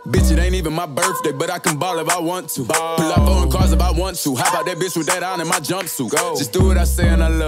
Bitch, it ain't even my birthday, but I can ball if I want to. Pull up on cars if I want to. How about that bitch with that on in my jumpsuit? Just do what I say and I love